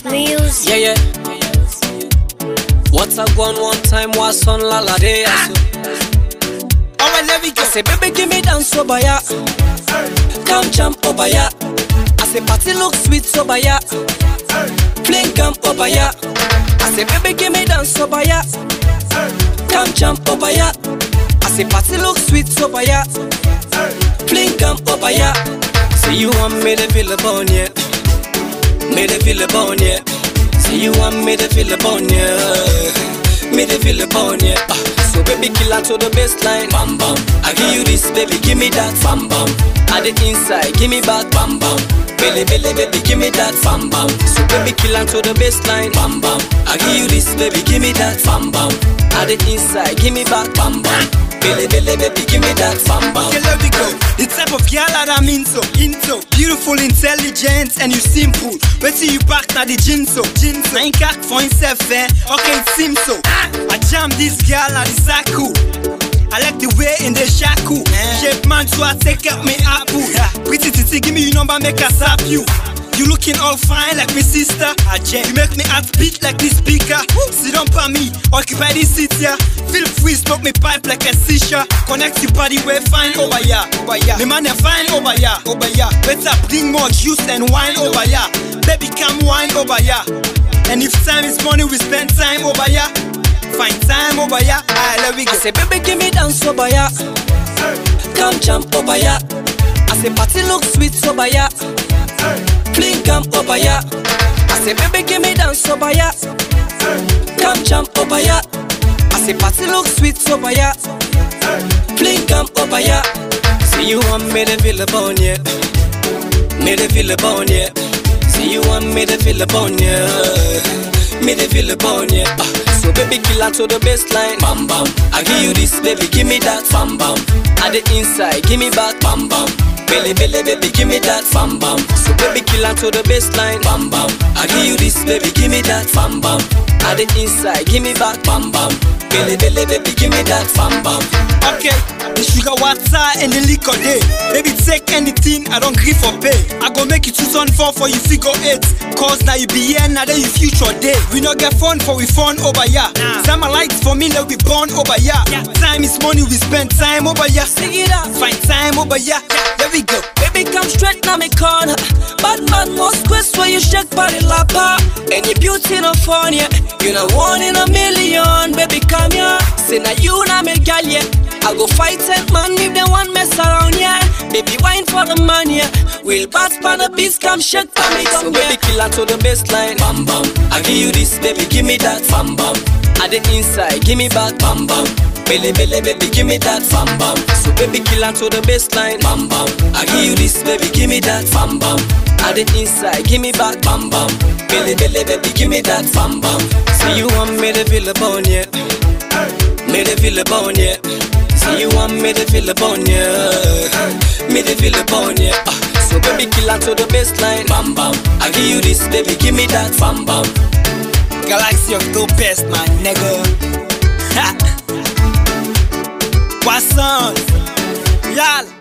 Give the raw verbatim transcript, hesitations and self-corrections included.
Music. Yeah, yeah. What's a gone one time was on la la day. Alright, let me go. I say, baby, give me dance over ya. Come jump over ya. I say, party look sweet over ya. Fling come over ya. I say, baby, give me dance over ya. Come jump over ya. I say, party look sweet over ya. Fling come over ya. Say you want me to feel the bone, yeah. Me to feel the bone, yeah. Say you want me to feel the bone, yeah. Me to feel the bone, yeah. Uh, so baby, kill her to the baseline, bam bam. I give you this, baby, give me that, bam bam. At the inside, give me back, bam bam. Billy, Billy, baby, give me that, bam bam. So baby, kill her to the baseline, bam bam. I give you this, baby, give me that, bam bam. At the inside, give me back, bam bam. Billy, Billy, baby, give me that, bam bam. Okay, let me go. The type of girl that I'm into, into. Beautiful, intelligent, and you simple. Wait till you back na the jinso, jinso. Nine cock for himself, eh? Okay, it seems so. I jam this girl na the saku. I like the way in the shaku. Shape man, so I take up me apple. Pretty titty, give me your number, make her slap you. You looking all fine like my sister. You make me heart beat like this speaker. Sit down by me, occupy this seat here. Feel free, smoke me pipe like a shisha. Connect your body, we're fine over ya, over ya. Me man, you're fine over ya, over ya. Better bring more juice and wine over ya. Baby, come wine over ya. And if time is money, we spend time over ya. Find time over ya. Alright, let me go. I say, baby, give me dance over ya. Come jump over ya. I say, party look sweet over ya. Fling come over ya. I say, baby, give me dance over ya. Come jump over ya. I say, party look sweet over ya. Fling come over ya. See you want me to feel the bone, yeah. Me to feel the bone, yeah. See you want me to feel the bone, yeah. Me to feel the bone, yeah. Uh, so baby, kill her to the baseline, bam bam. I give you this, baby, give me that, bam bam. At the inside, give me back, bam bam. Billy, Billy, baby, give me that, bam bam. So baby, kill her to the baseline, bam bam. I give you this, baby, give me that, bam bam. At the inside, give me back, bam bam. Billy, Billy, baby, give me that, bam bam. Okay, the sugar water and the liquor day. Baby, take anything, I don't grieve for pay. I go make you choose on four for you figure eight. Cause now you be here, now then you future day. We not get fun for we fun over ya. Nah. Summer lights for me, let we born over ya. Yeah. Time is money, we spend time over ya. Sing it out. Find time over ya. Yeah. There we go. Baby, come straight now me corner. Bad man must quest where you shake body lapa. Any beauty no fun, yeah. You know one in a million, baby, come here. Say now you na me gal, yeah. I go fight it, man, if they want mess around, yeah. Baby, wine for the man, yeah. We'll pass pan the beast, come shake for me, come, so baby, yeah. Kill her to the baseline, bam bam. I give you this, baby, give me that, bam bam. At the inside, give me back, bam bam. Billy, Billy, baby, give me that, bam bam. So baby, kill her to the baseline, bam bam. I give you this, baby, give me that, bam bam. At the inside, give me back, bam bam. Billy, Billy, baby, give me that, bam bam. See you want me to feel the bone, yeah. Me to feel the bone, yeah. See you want me to feel the bone, yeah. Me to feel the bone, yeah. Uh, so baby, kill her to the baseline, bam bam. I give you this, baby, give me that, bam bam. Galaxy of the best, my nigga. Ha! Poisson, y'all.